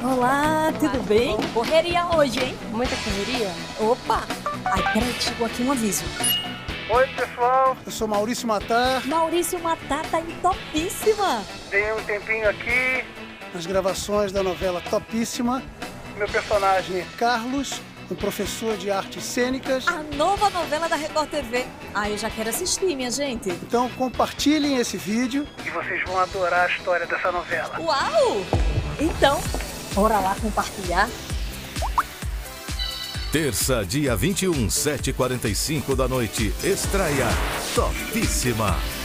Olá, tudo bem? Correria hoje, hein? Muita correria? Opa! Ai, peraí que chegou aqui um aviso. Oi, pessoal. Eu sou Maurício Matar. Maurício Matar tá em Topíssima. Dei um tempinho aqui nas gravações da novela Topíssima. Meu personagem é Carlos, um professor de artes cênicas. A nova novela da Record TV. Ah, eu já quero assistir, minha gente. Então compartilhem esse vídeo e vocês vão adorar a história dessa novela. Uau! Então, bora lá compartilhar. Terça, dia 21, 7h45 da noite, estreia Topíssima.